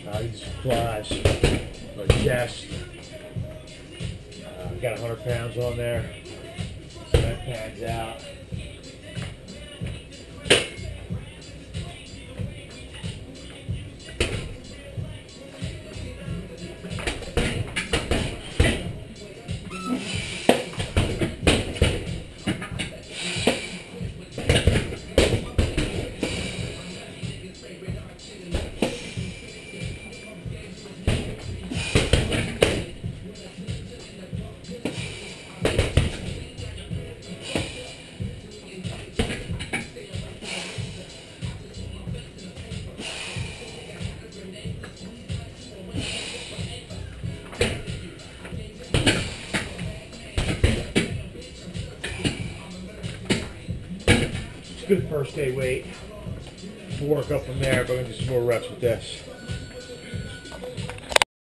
These flies, my chest. Got 100 pounds on there, so that pans out. Good first day weight. We'll work up from there, but we're going to do some more reps with this.